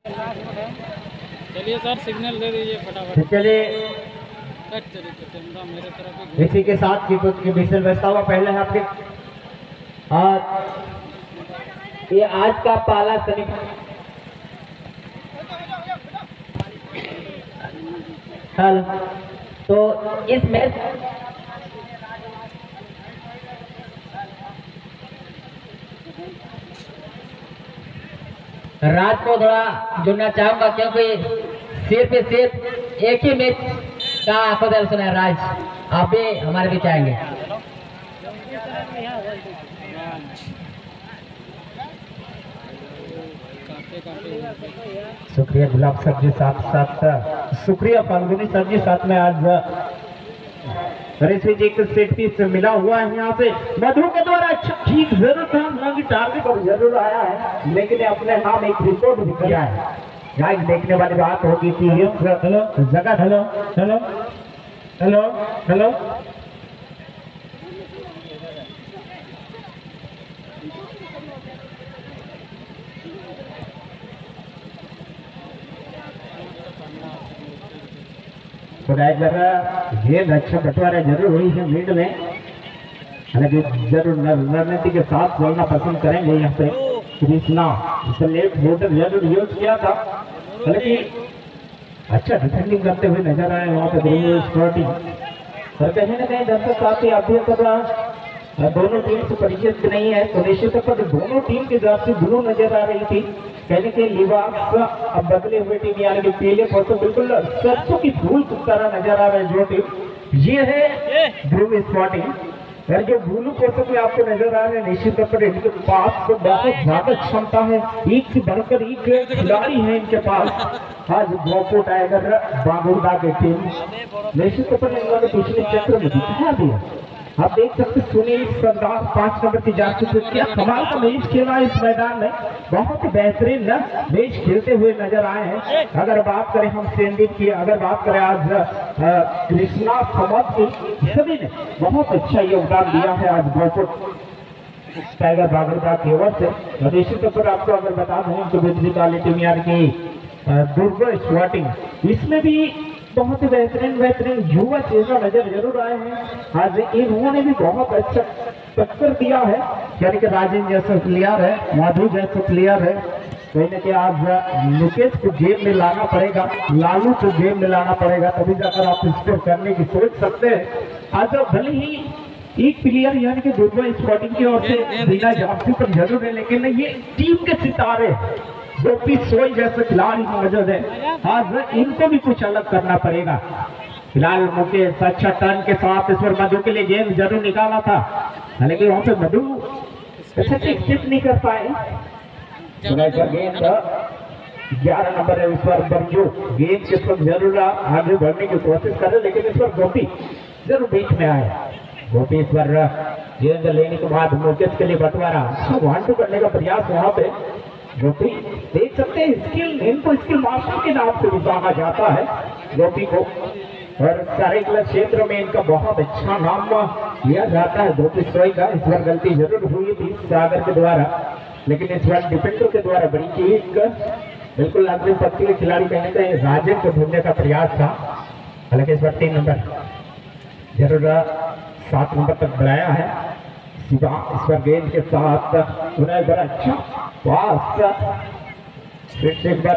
चलिए sir signal दे दीजिए फटाफट। चलिए कट चलिए कैमरा मेरे तरफ ही। इसी के साथ की विशेष बजता हुआ पहले है आपके और ये आज का पहला सेमीफाइनल तो इस मैच राज को थोड़ा जुड़ना चाहूंगा क्योंकि सिर्फ एक ही मैच का आंखों दल सुना है। राज आप भी हमारे बीच आएंगे। शुक्रिया गुलाब सर जी साथ शुक्रिया फाल्गुनी सर जी साथ में आज ऋषि जी के सेफ्टी से मिला हुआ है। यहाँ से मधु के द्वारा अच्छा ठीक जरूर था टारगेट पर जरूर आया है लेकिन अपने नाम एक रिकॉर्ड भी किया है। गाइस देखने वाली बात होगी कि हेलो जगह हेलो हेलो हेलो हेलो गेंद अच्छा बंटवारा जरूर हुई है लीड में, हालांकि जरूर रणनीति के साथ बोलना पसंद करेंगे। यहाँ पे कृष्णा लेफ्ट वोटर जरूर यूज किया था, हालांकि अच्छा डिफेंडिंग करते हुए नजर आए वहाँ पे स्पोर्टिंग और कहीं ना कहीं दर्शक काफी अभी तक दोनों टीम से परिचित नहीं है तो निश्चित तौर पर दोनों टीम की जर्सी ब्लू नजर आ रही थी। कहने के लिबास अब बदले हुए टीम यानी कि पीले पोस्टर बिल्कुल सरसों की फूल की तरह नजर आ रहे जो टीम ये है ध्रुव स्पोर्टिंग और जो ब्लू पोस्टर में आपको नजर आ रहे हैं निश्चित तौर पर इनके पास तो बहुत ज्यादा क्षमता है, एक से बढ़कर एक खिलाड़ी है इनके पास। आज गोपो टाइगर बागुड़ा की टीम निश्चित तौर पर इन्होंने पिछले चक्र में दिखा दिया। आप देख सकते सुनील सरदार 5 नंबर की जाती से क्या कमाल का मैच खेला इस मैदान में, बहुत ही बेहतरीन मैच खेलते हुए नजर आए हैं। अगर बात करें हम सेंडिप की, अगर बात करें आज कृष्णा समाज की, सभी ने बहुत अच्छा योगदान दिया है आज गोपुर टाइगर बागड़दा की ओर से। निश्चित तौर पर आपको अगर बता दें तो बिजली वाली टीम यार की दुर्गा स्पोर्टिंग इसमें भी बहुत ही बेहतरीन युवा चेहरा नजर जरूर आए हैं। आज इन्होंने भी बहुत अच्छा टक्कर दिया है, यानी कि राजेंद्र जैसा प्लेयर है, माधु जैसा प्लेयर है। कहीं ना कहीं आज मुकेश को गेम में लाना पड़ेगा, लालू को गेम में लाना पड़ेगा, तभी जाकर आप स्कोर करने की सोच सकते हैं। आज भले ही एक प्लेयर यानी कि दुर्गा स्पोर्टिंग की ओर से बिना जाफी पर जरूर है लेकिन ये टीम के सितारे गोपी सोई जैसे खिलाड़ी मौजूद है, आज इनको भी कुछ अलग करना पड़ेगा। फिलहाल मुकेश अच्छा टर्न के साथ इस पर मधु के लिए गेंद जरूर निकाला था, हालांकि वहां पे मधु अच्छा स्टिप नहीं कर पाए। गेंद 11 नंबर है, इस पर बरजू गेंद के साथ जरूर आगे बढ़ने की कोशिश करे लेकिन इस पर गोपी जरूर बीच में आए। गोपी इस पर गेंद लेने के बाद मुकेश के लिए बंटवारा 1-2 करने का प्रयास वहां पे गोपी देख सकते हैं स्किल, इनको स्किल मास्टर के नाम से भी जाना जाता है गोपी को और सारे क्षेत्र में इनका बहुत अच्छा नाम लिया जाता है गोपी सोई का। इस बार गलती जरूर हुई थी सागर के द्वारा लेकिन इस बार डिफेंडर के द्वारा बड़ी चीज बिल्कुल अग्रिम पंक्ति के खिलाड़ी कहने का राजन को ढूंढने का प्रयास था, हालांकि इस बार 3 नंबर जरूर 7 नंबर तक बढ़ाया है। इस पर गेंद के साथ उन्हें बड़ा अच्छा पास फिर से एक बार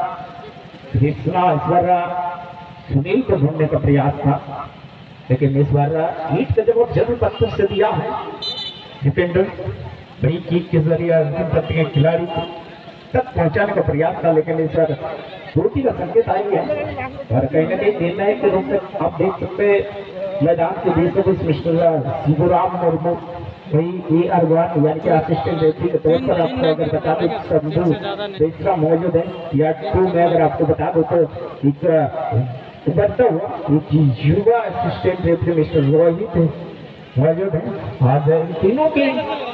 सुनील को ढूंढने का प्रयास था लेकिन इस बार ईट का जवाब जरूर पत्थर से दिया है डिफेंडर। बड़ी चीज के जरिए खिलाड़ी तक पहुंचाने का प्रयास था लेकिन इस बार रोटी का संकेत आई है और कहीं ना कहीं निर्णायक के रूप में आप देख सकते मैदान के बीच में मिस्टर शिवराम मुर्मू वही ए अरवान यानी कि असिस्टेंट रेफरी के तौर पर आपको अगर बता दें संधू बेसरा मौजूद है या 2 में अगर आपको बता दो तो एक उभरता हुआ एक युवा असिस्टेंट रेफरी मिस्टर रोहित मौजूद है। आज इन तीनों के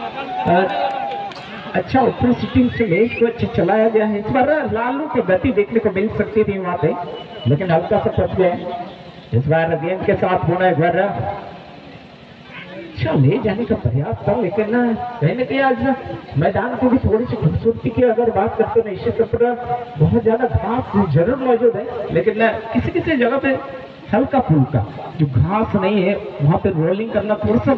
अच्छा ऊपरी सिटिंग से मैच को अच्छा चलाया गया है। इस बार लालू की गति देखने को मिल सकती थी वहां पे लेकिन हल्का सा फंस गए। इस बार गेंद के साथ होना है घर अच्छा ले जाने का प्रयास था, लेकिन ना कहीं ना कहीं आज ना मैदान की भी थोड़ी सी खूबसूरती की अगर बात करते हैं, निश्चित तौर पर बहुत ज्यादा घास जरूर मौजूद है, लेकिन ना किसी किसी जगह पे हल्का फुल्का जो घास नहीं है वहां पे रोलिंग करना थोड़ा सा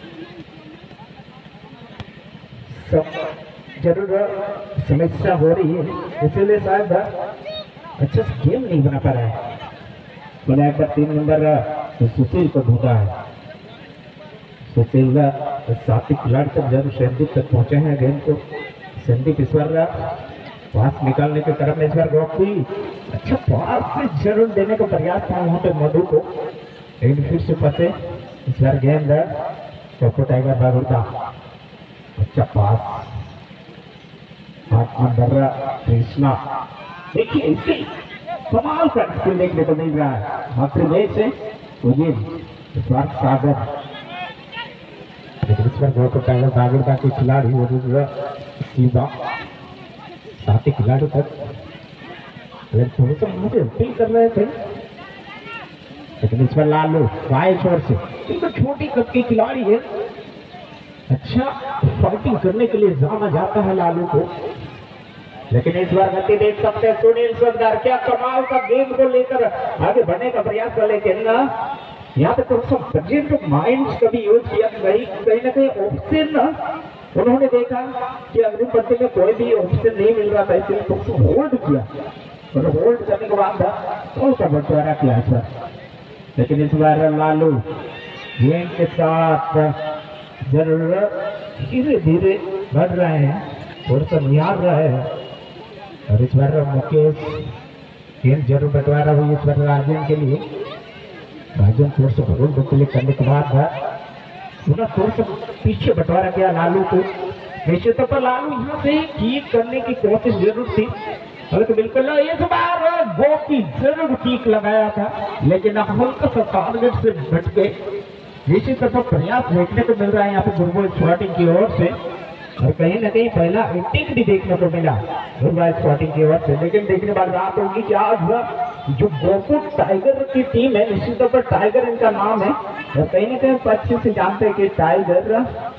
जरूर समस्या हो रही है, इसीलिए शायद अच्छा से गेम नहीं बना पा रहा है। मैंने एक बार 3 नंबर सुशील को ढूंढा है, सुशील साथी खिलाड़ी तक जरूर संदीप तक पहुंचे हैं। गेम को संदीप इस बार पास निकालने के क्रम में इस बार गोपी अच्छा पास से जरूर देने का प्रयास था वहां पे मधु को, लेकिन फिर से फंसे। इस बार गेंद कोको टाइगर बागुड़ता, अच्छा पास आत्मधर्रा कृष्णा, देखिए इसके कमाल का स्किल देखने को मिल रहा है। मातृदेश से स्वार्थ सागर, लेकिन इस पर कोको टाइगर बागुड़ता के खिलाड़ी वो सीधा साथी खिलाड़ी तक थोड़ा सा मुझे अपील कर रहे थे, लेकिन इस पर लालू बाएं छोर से तो छोटी कद की खिलाड़ी है, अच्छा फाइटिंग करने के लिए जाना जाता है लालू को, लेकिन इस बार गति देख सकते हैं सुनील सरदार क्या कमाल का गेम को लेकर आगे बढ़ने का प्रयास कर, लेकिन ना यहाँ पे थोड़ा सा प्रेजेंट माइंड का भी यूज किया, कहीं ना कहीं ऑप्शन ना उन्होंने देखा कि अग्रिम पंक्ति में कोई भी ऑप्शन नहीं मिल रहा था, इसलिए थोड़ा सा होल्ड किया और होल्ड करने के बाद थोड़ा सा बंटवारा किया इस बार, लेकिन इस बार लालू गेम के साथ जरूर धीरे धीरे बढ़ रहे हैं, थोड़ा सा निहार रहे हैं, और इस बार मुकेश गेम जरूर बंटवारा हुई इस बार राजन के लिए। राजन थोड़ा सा होल्ड क्लिक करने के बाद थोड़ा सा पीछे बंटवारा किया लालू को, निश्चित तौर पर लालू यहाँ से किक करने की कोशिश जरूर थी, तो बिल्कुल इस बार गोपी जरूर किक लगाया था, लेकिन हल्का सा टारगेट से बच गए। निश्चित तौर पर प्रयास देखने को मिल रहा है यहाँ पे गुरबा स्क्वाटिंग की ओर से, और कहीं ना कहीं पहला एंटिंग भी देखने को मिला गुरबा स्क्वाटिंग की ओर से, लेकिन देखने बाद बात होगी कि आज जो गोकुल टाइगर की टीम है, निश्चित तौर पर टाइगर इनका नाम है, और कहीं ना कहीं अच्छे से जानते हैं कि टाइगर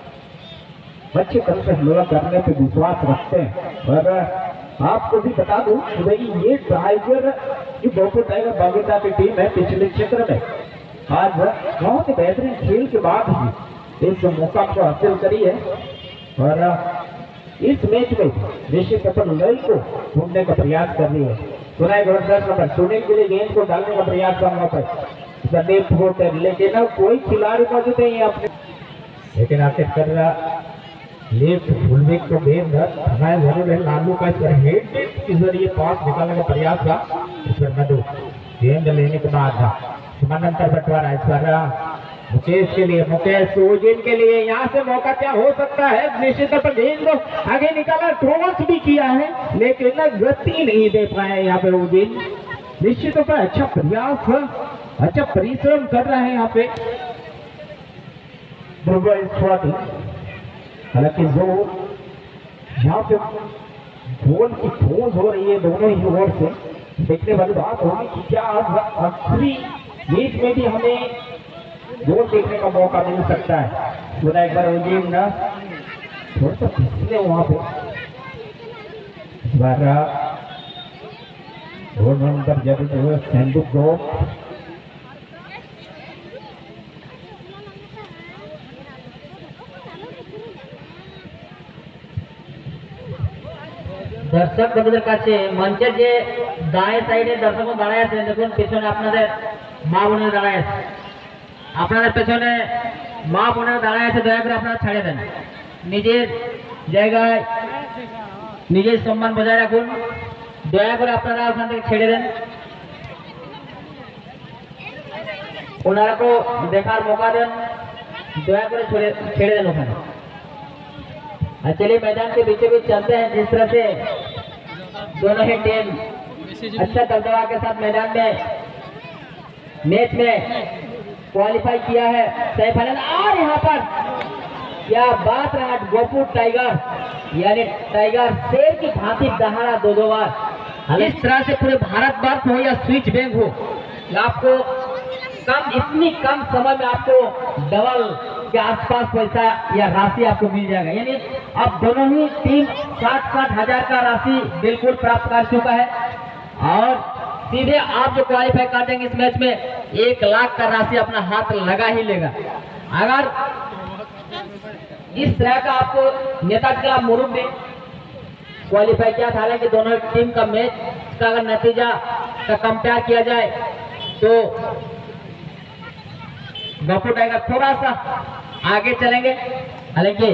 अच्छे तरह से हमला करने पर विश्वास रखते हैं। और आपको भी बता दूं कि भाई ये टाइगर जो गोकुल टाइगर बागुड़ता की टीम है पिछले क्षेत्र में आज बहुत ही बेहतरीन खेल के बाद ही इस मौका को हासिल करी है, और इस मैच में निश्चित तौर पर लय को ढूंढने का प्रयास कर रही है। सुनाई नंबर सुनील के लिए गेंद को डालने का प्रयास करना पर संदीप होते, लेकिन कोई खिलाड़ी मौजूद नहीं है अपने, लेकिन आखिर कर रहा लेफ्ट फुलबैक को गेंद हमारा जरूर है। लालू का इस पर हेड के जरिए पास निकालने का प्रयास था, इस पर मधु गेंद लेने के बाद समानांतर बंटवारा इस पर मुकेश के लिए, मुकेश ओजिन के लिए यहाँ से मौका क्या हो सकता है, निश्चित तौर पर गेंद आगे निकाला, क्रॉस भी किया है, लेकिन गति नहीं दे पाए यहाँ पे ओजिन। निश्चित तौर पर अच्छा प्रयास, अच्छा परिश्रम कर रहे हैं यहाँ पे हालांकि जो यहाँ पे गोल की खोज हो रही है दोनों ही ओर से, देखने वाली बात होगी कि क्या आखिरी मैच में भी हमें गोल देखने का मौका मिल सकता है। पूरा एक बार ओजिन ना थोड़ा सा फिसले वहां पे, इस बार गोल नंबर जरूर संदीप को दर्शक बंधुদের কাছে মঞ্চের যে দায়ের সাইডে দর্শক দাঁড়ায় আছেন, দেখুন পেছনে আপনাদের মা বোনেরা দাঁড়ায় আছে, আপনাদের পেছনে মা বোনেরা দাঁড়ায় আছে, দয়া করে আপনারা ছেড়ে দেন, নিজের জায়গায় নিজের সম্মান বজায় রাখুন, দয়া করে আপনারা ওখান থেকে ছেড়ে দেন, ওনারা को দেখার मौका दें, दया করে ছেড়ে দেন ওখানে। चलिए मैदान के बीचों बीच चलते हैं, जिस तरह से दोनों ही टीम अच्छा दबदबा के साथ मैदान में मैच में क्वालिफाई किया है सेमीफाइनल, और यहाँ पर क्या बात रहा गोपुर टाइगर, यानी टाइगर शेर की भांति दहाड़ा दो बार। इस तरह से पूरे भारतवर्ष हो या स्विच बैंक हो, आपको इतनी कम समय में आपको डबल के आसपास पैसा या राशि आपको मिल जाएगा। यानी अब दोनों ही टीम 60-60 हजार का राशि बिल्कुल प्राप्त कर चुका है और सीधे आप जो क्वालिफाई कर देंगे इस मैच में 1 लाख का राशि अपना हाथ लगा ही लेगा। अगर इस तरह का आपको नेता के खिलाफ मुरुम में क्वालिफाई किया था, हालांकि दोनों टीम का मैच का अगर नतीजा का कंपेयर किया जाए तो गफू टाइगर थोड़ा सा आगे चलेंगे, हालांकि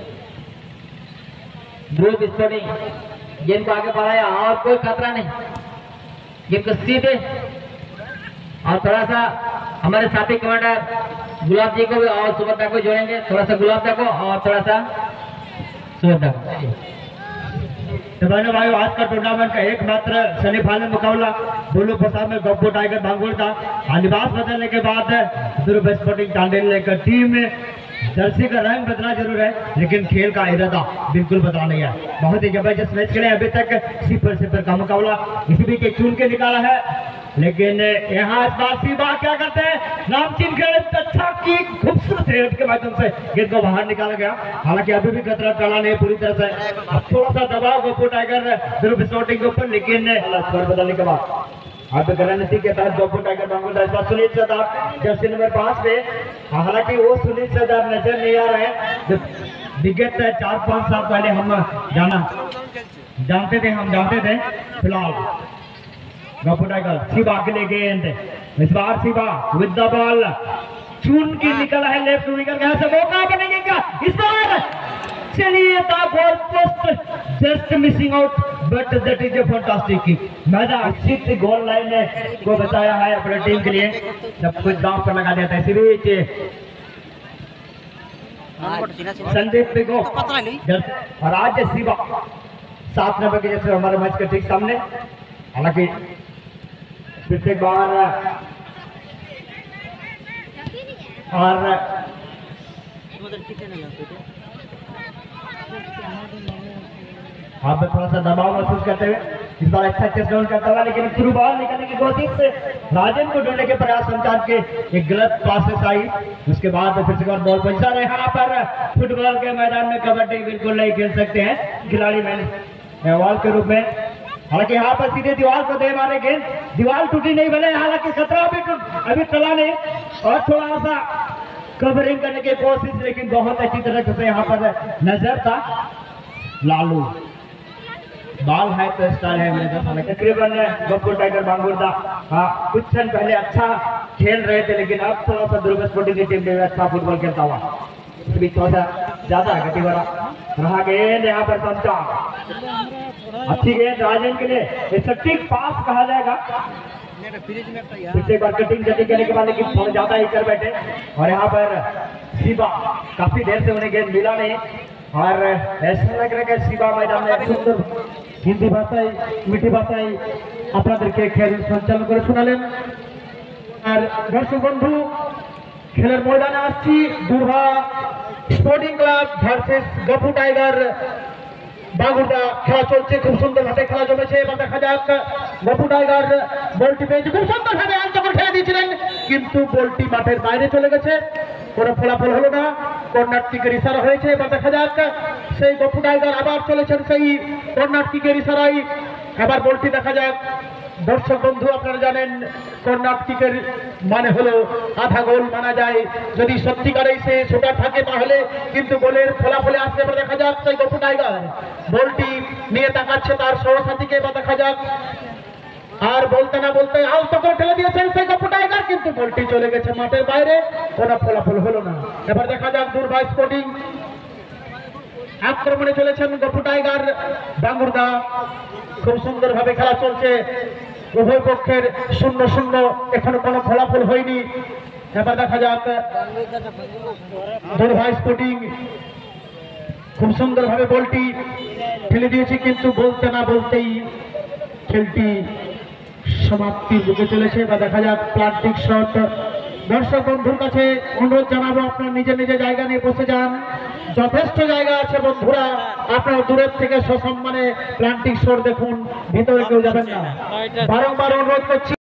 ध्रुव स्पोर्टिंग गेंद को आगे बढ़ाया और कोई खतरा नहीं, गेंद को सीधे और थोड़ा सा हमारे साथी कमांडर गुलाब जी को भी और सुभद्रा को जोड़ेंगे, थोड़ा सा गुलाब दा को और थोड़ा सा सुभद्रा को। तो बहनों भाइयों, आज का टूर्नामेंट का एकमात्र सेमीफाइनल मुकाबला बुल्लू प्रसाद में गप्पू टाइगर भांगुड़ था। निवास बदलने के बाद ध्रुव स्पोर्टिंग चांडिल की टीम में जर्सी का रंग बदला जरूर है, लेकिन खेल का इरादा बिल्कुल बदला नहीं है। बहुत ही जबरदस्त मैच खेले अभी तक, 0-0 का मुकाबला इसी भी के चुन के निकाला है, लेकिन यहाँ इस बार सीबा क्या करते हैं, नामचीन खेल अच्छा की खूबसूरत हेड के माध्यम से गेंद को बाहर निकाला गया। हालांकि अभी भी खतरा टला नहीं पूरी तरह से, अब थोड़ा सा दबाव गप्पू टाइगर ध्रुव स्पोर्टिंग के ऊपर, लेकिन स्कोर बदलने के बाद अब रणनीति के तहत Gappu tiger Bhangur Sunil Sardar jersey number 5 में, हालांकि वो सुनील सरदार नजर नहीं आ रहे हैं जो विगत 4-5 साल पहले हम जानते थे। फिलहाल गप्पू टाइगर शिवा के लिए गेंद, इस बार शिवा विद द बॉल चुन के निकला है लेफ्ट विंगर के, यहाँ से मौका बनेगा क्या इस बार, चलिए goal post just missing out but that is a fantastic kick. मजा अच्छी गोल लाइन को बताया है अपने टीम के लिए, सब कुछ दांव पर लगा देता है। इसी बीच संदीप पिगो और आज शिवा 7 नंबर के जैसे हमारे मैच के ठीक सामने, हालांकि फिर से एक बार और आप थोड़ा सा दबाव महसूस करते हुए इस बार अच्छा चेस डाउन करता हुआ, लेकिन थ्रू बॉल निकलने की कोशिश से राजन को ढूंढने के प्रयास संचार के एक गलत पासेस आई, उसके बाद फिर से बॉल पहुंचा रहे। यहाँ पर फुटबॉल के मैदान में कबड्डी बिल्कुल नहीं खेल सकते हैं खिलाड़ी मेहमान के रूप में, हालांकि यहाँ पर सीधे दीवार को दे मारे गेंद, दीवार टूटी नहीं बने, हालांकि खतरा अभी टला नहीं और थोड़ा सा कवरिंग करने की कोशिश, लेकिन बहुत अच्छी तरह से यहाँ पर नजर था। लालू बाल है तो स्टाइल है मेरे, तकरीबन गप्पू टाइगर भांगुड़ कुछ क्षण पहले अच्छा खेल रहे थे, लेकिन अब थोड़ा सा ध्रुव स्पोर्टिंग की टीम में अच्छा फुटबॉल खेलता हुआ, थोड़ा सा ज्यादा गति वाला रहा गेंद। यहाँ पर समझा अच्छी गेंद राजन के लिए, सटीक पास कहा जाएगा। पिछले बार कटिंग करने के बाद लेकिन थोड़ा ज्यादा ही कर बैठे, और यहाँ पर शिवा काफी देर से उन्हें गेंद मिला नहीं, और ऐसा लग रहा है शिवा मैदान में सुंदर हिंदी भाषा मीठी भाषा আপনাদেরকে খেল সঞ্চালন করে শোনালেন। আর দর্শক বন্ধু, খেলার ময়দানে আসছি দুর্ভা sporting club versus Gafu tiger Bagura, খেলা চলছে খুব সুন্দর ভাবে, খেলা জমেছে। এবার দেখা যাক গফু টাইগার বলটি পেয়েছে, খুব সুন্দর ভাবে আঞ্চল খেলে দিয়েছিলেন, কিন্তু বলটি মাঠের বাইরে চলে গেছে, কোনো ফলাফল হলো না, কর্নার কিকের ইশারা হয়েছে। এবার দেখা যাক সেই গফু টাইগার আবার চলেছেন সেই কর্নার কিকের ইশারায়, এবার বলটি দেখা যাক। দর্শক বন্ধু, আপনারা জানেন কর্নার কিকের মানে হলো আধা গোল মানা যায়, যদি সত্যিকারেই সে শোটার থাকে তাহলে কিন্তু গোলের ফলাফলে আসলে এবার দেখা যাক সেই গফু টাইগার বলটি নিয়ে তাকাচ্ছে তার সহসাথীকে। এবার দেখা যাক, আর বলতে না বলতে আলতো করে ঠেলে দিয়েছেন সেই গফু টাইগার, কিন্তু বলটি চলে গেছে মাঠের বাইরে, কোনো ফলাফল হলো না। এবার দেখা যাক দুর্ভা স্পোর্টিং আক্রমণে চলেছেন গফু টাইগার বাঙ্গুরদা, খুব সুন্দর ভাবে খেলা চলছে, উভয় পক্ষের 0-0, এখনো কোনো ফলাফল হয়নি। এবার দেখা যাক দুর্ভা স্পোর্টিং খুব সুন্দর ভাবে বলটি ঠেলে দিয়েছে, কিন্তু বলতে না বলতেই খেলটি সমাপ্তির দিকে চলেছে। বা দেখা যাক প্লান্টিক শট। দর্শক বন্ধুর কাছে অনুরোধ জানাবো, আপনারা নিজে নিজে জায়গা নিয়ে বসে যান, যথেষ্ট জায়গা আছে বন্ধুরা, আপনারা দূরের থেকে সসম্মানে প্লান্টিক শট দেখুন, ভিতরে কেউ যাবেন না, বারংবার অনুরোধ করছি।